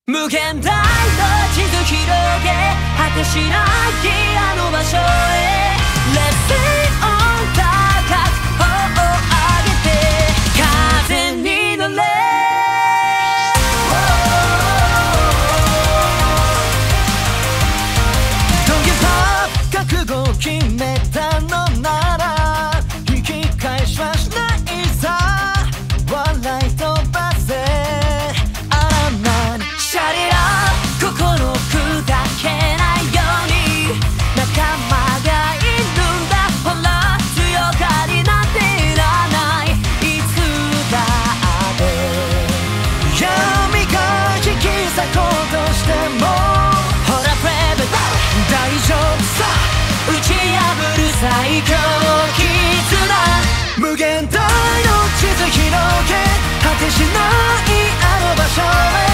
無限大の地図広げ果てしないあの場所へ Let's sing on 高く頬を上げて風に乗れ Don't give up 覚悟を決めたのなら引き返しはしないさ笑い飛ばせシャリラ心砕けないように仲間がいるんだほら強がりなんていらないいつだって闇が引き裂こうとしてもほらブレイブ大丈夫さ打ち破る最強絆無限大の地図広げ果てしないあの場所へ